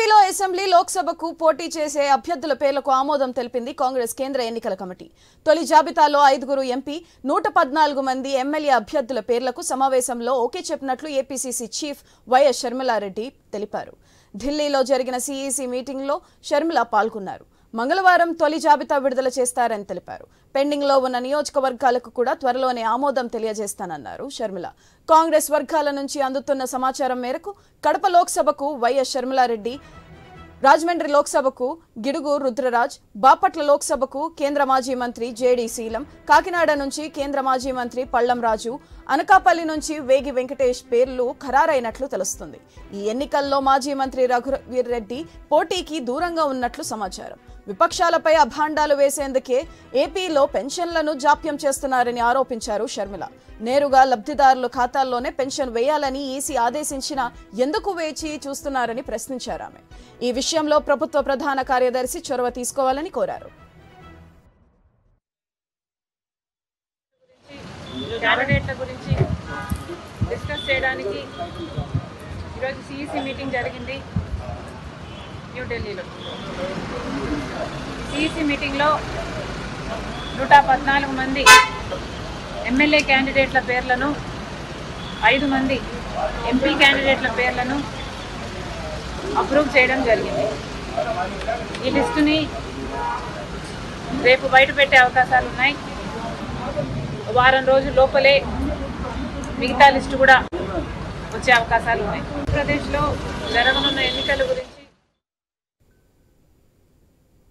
ఏపీలో అసెంబ్లీ లోక్సభకు పోటీ చేసే అభ్యర్థుల పేర్లకు ఆమోదం తెలిపింది కాంగ్రెస్ కేంద్ర ఎన్నికల కమిటీ. తొలి జాబితాలో 5 ఎంపీ, 114 మంది ఎమ్మెల్యే అభ్యర్థుల పేర్లకు సమావేశంలో ఓకే చెప్పినట్లు ఏపీసీసీ చీఫ్ వైఎస్ షర్మిలారెడ్డి తెలిపారు. ఢిల్లీలో జరిగిన సీఈసీ మీటింగ్లో షర్మిల పాల్గొన్నారు. మంగళవారం తొలి జాబితా విడుదల చేస్తారని తెలిపారు. పెండింగ్ లో ఉన్న నియోజకవర్గాలకు కూడా త్వరలోనే ఆమోదం తెలియజేస్తానన్నారు షర్మిల. కాంగ్రెస్ వర్గాల నుంచి అందుతున్న సమాచారం మేరకు కడప లోక్సభకు వైఎస్ షర్మిలారెడ్డి, రాజమండ్రి లోక్సభకు గిడుగు రుద్రరాజ్, బాపట్ల లోక్సభకు కేంద్ర మాజీ మంత్రి జేడీ శీలం, కాకినాడ నుంచి కేంద్ర మాజీ మంత్రి పళ్లం రాజు, అనకాపల్లి నుంచి వేగి వెంకటేష్ పేర్లు ఖరారైనట్లు తెలుస్తుంది. ఈ ఎన్నికల్లో మాజీ మంత్రి రఘువీర్ రెడ్డి పోటీకి దూరంగా ఉన్నట్లు సమాచారం. విపక్షాలపై అభాండాలు వేసేందుకే ఏపీలో పెన్షన్లను జాప్యం చేస్తున్నారని ఆరోపించారు షర్మిల. నేరుగా లబ్ధిదారుల ఖాతాల్లోనే పెన్షన్ వేయాలని ఈసీ ఆదేశించినా ఎందుకు వేచి చూస్తున్నారని ప్రశ్నించారు ఆమె. ఈ విషయంలో ప్రభుత్వ ప్రధాన కార్యదర్శి చొరవ తీసుకోవాలని కోరారు. క్యాండిడేట్ల గురించి డిస్కస్ చేయడానికి ఈరోజు సిఈసి మీటింగ్ జరిగింది న్యూఢిల్లీలో. సిఈసి మీటింగ్లో 114 మంది ఎమ్మెల్యే క్యాండిడేట్ల పేర్లను, 5 మంది ఎంపీ క్యాండిడేట్ల పేర్లను అప్రూవ్ చేయడం జరిగింది. ఈ లిస్టుని రేపు బయట పెట్టే అవకాశాలు ఉన్నాయి. వారం రోజుల లోపలే మిగతా లిస్టు కూడా వచ్చే అవకాశాలు ఉన్నాయి. ఆంధ్రప్రదేశ్లో జరగనున్న ఎన్నికల గురించి